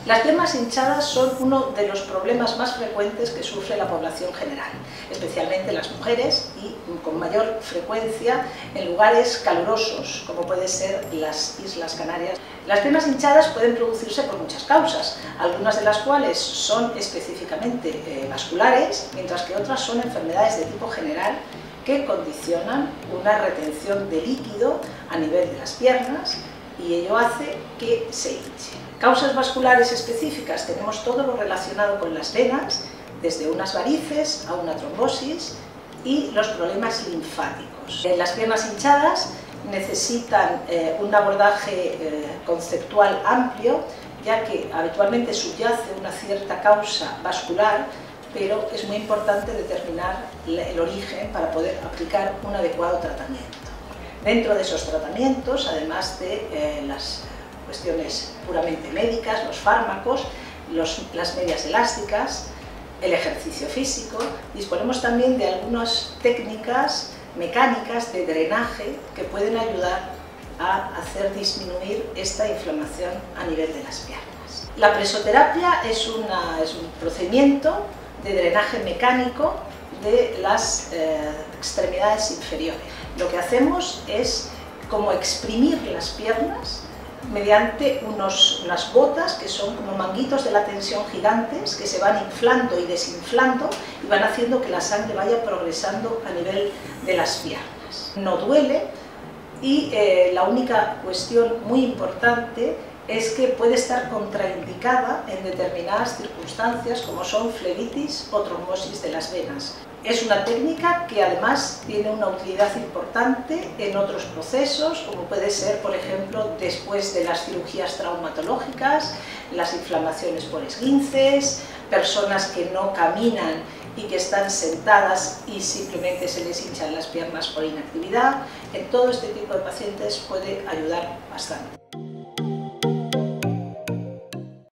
Las piernas hinchadas son uno de los problemas más frecuentes que sufre la población general, especialmente las mujeres y con mayor frecuencia en lugares calurosos, como pueden ser las Islas Canarias. Las piernas hinchadas pueden producirse por muchas causas, algunas de las cuales son específicamente vasculares, mientras que otras son enfermedades de tipo general que condicionan una retención de líquido a nivel de las piernas y ello hace que se hinche. Causas vasculares específicas tenemos todo lo relacionado con las venas, desde unas varices a una trombosis y los problemas linfáticos. Las piernas hinchadas necesitan un abordaje conceptual amplio, ya que habitualmente subyace una cierta causa vascular, pero es muy importante determinar el origen para poder aplicar un adecuado tratamiento. Dentro de esos tratamientos, además de las cuestiones puramente médicas, los fármacos, las medias elásticas, el ejercicio físico, disponemos también de algunas técnicas mecánicas de drenaje que pueden ayudar a hacer disminuir esta inflamación a nivel de las piernas. La presoterapia es un procedimiento de drenaje mecánico de las extremidades inferiores. Lo que hacemos es como exprimir las piernas mediante unas botas que son como manguitos de la tensión gigantes que se van inflando y desinflando y van haciendo que la sangre vaya progresando a nivel de las piernas. No duele y la única cuestión muy importante es que puede estar contraindicada en determinadas circunstancias como son flebitis o trombosis de las venas. Es una técnica que además tiene una utilidad importante en otros procesos, como puede ser, por ejemplo, después de las cirugías traumatológicas, las inflamaciones por esguinces, personas que no caminan y que están sentadas y simplemente se les hinchan las piernas por inactividad. En todo este tipo de pacientes puede ayudar bastante.